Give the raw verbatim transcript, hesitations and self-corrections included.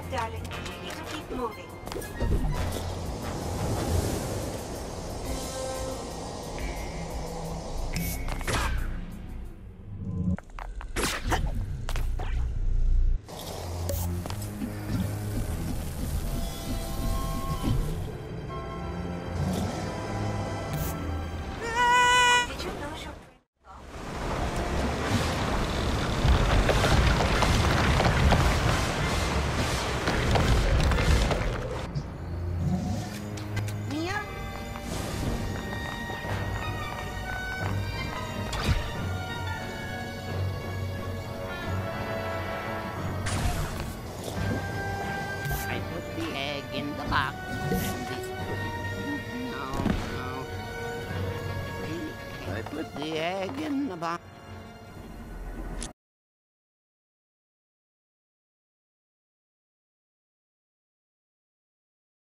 up, darling. We need to keep moving. Did you lose your Mia? I put the egg in the box. And this... No, no. I put the egg in the box.